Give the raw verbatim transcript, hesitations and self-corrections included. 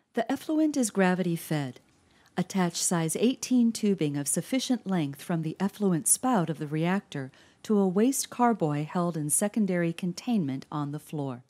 The effluent is gravity-fed. Attach size eighteen tubing of sufficient length from the effluent spout of the reactor to a waste carboy held in secondary containment on the floor.